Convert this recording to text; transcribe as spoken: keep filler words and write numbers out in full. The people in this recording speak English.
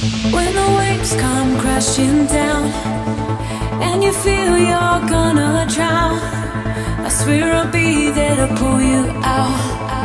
When the waves come crashing down and you feel you're gonna drown, I swear I'll be there to pull you out.